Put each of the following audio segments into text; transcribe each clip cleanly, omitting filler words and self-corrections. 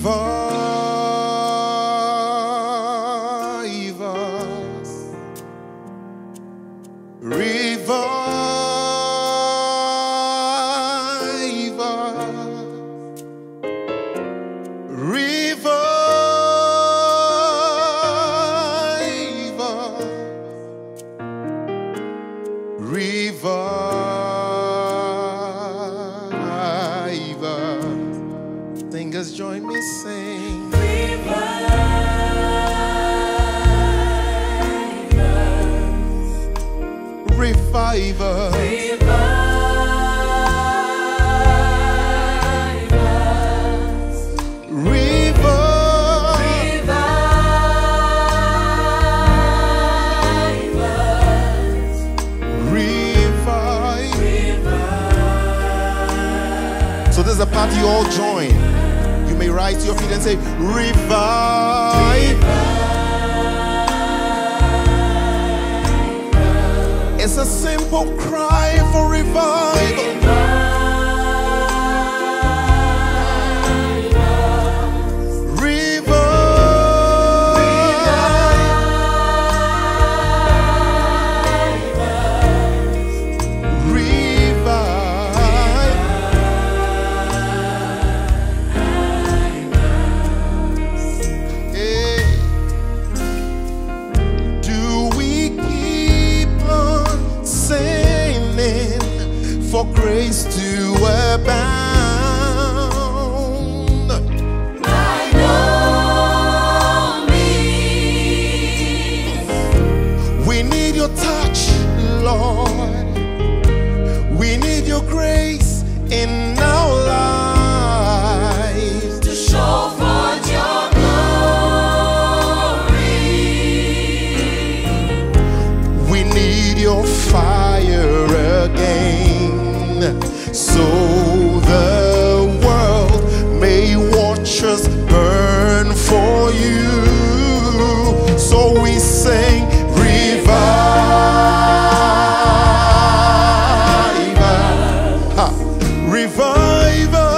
us. Revive us. Revive us. Revive us. Singers, join me, sing. Revive us. Revive us. Revive. Revive us. Revive. Revive. So this is a part you all join. You may rise to your feet and say, revive. It's a simple cry for revival. For grace to abound. By no means. We need your touch, Lord. We need your grace in our lives To show forth your glory. We need your fire again, so the world may watch us burn for you. So we sing, revive us. Ha. Revive us.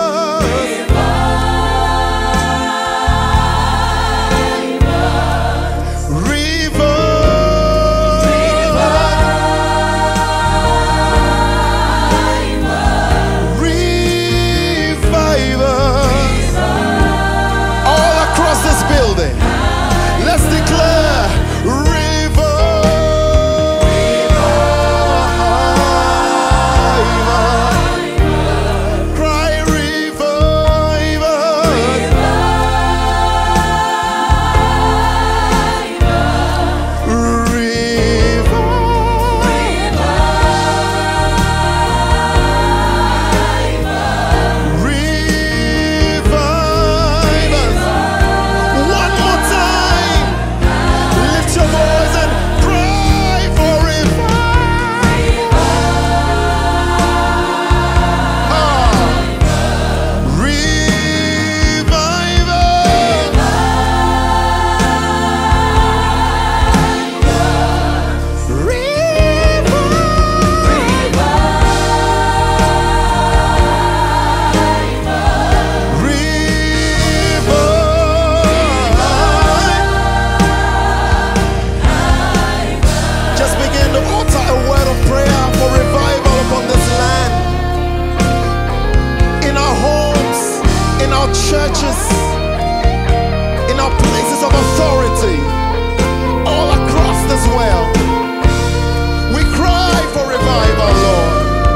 Churches, in our places of authority, all across this world, we cry for revival, Lord.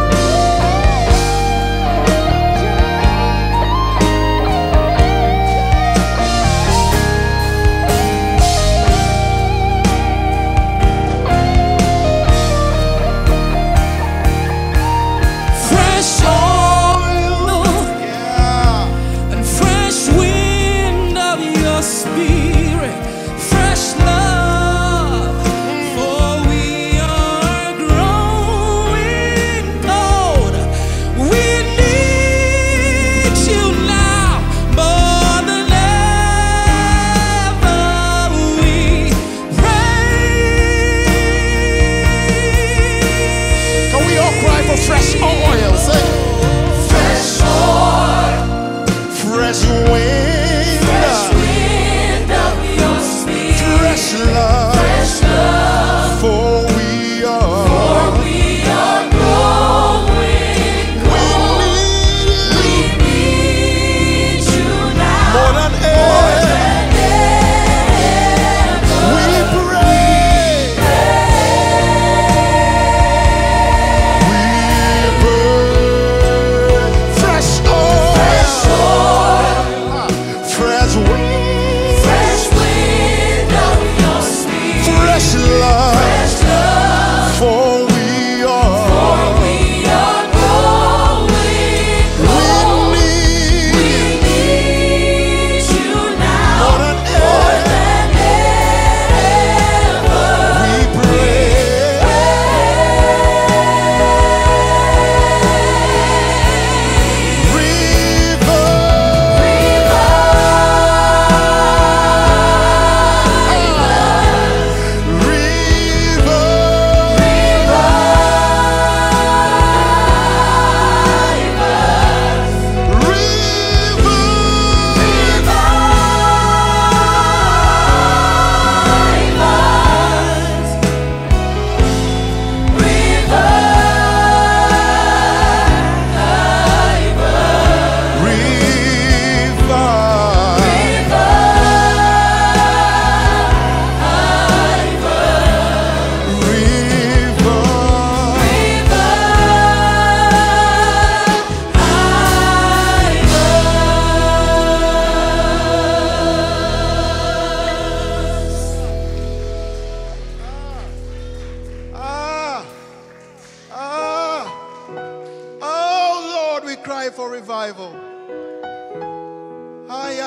Fresh oil, yeah, and fresh wind of your spirit, fresh love, for we are growing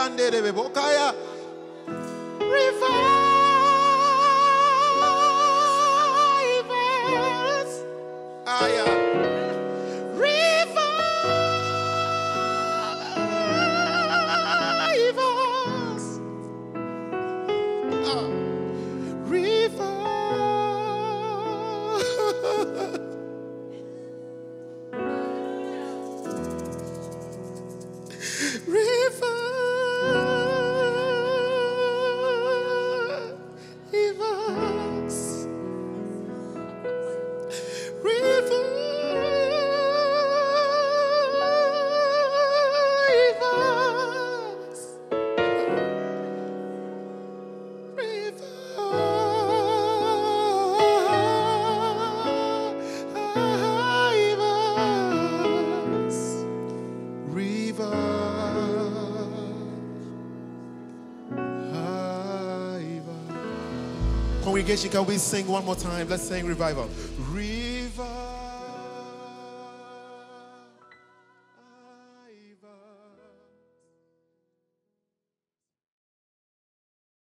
ande de bokaya. Revive us. Aya. Revive us. Revive. Congregation, can we sing one more time? Let's sing revival. Revive.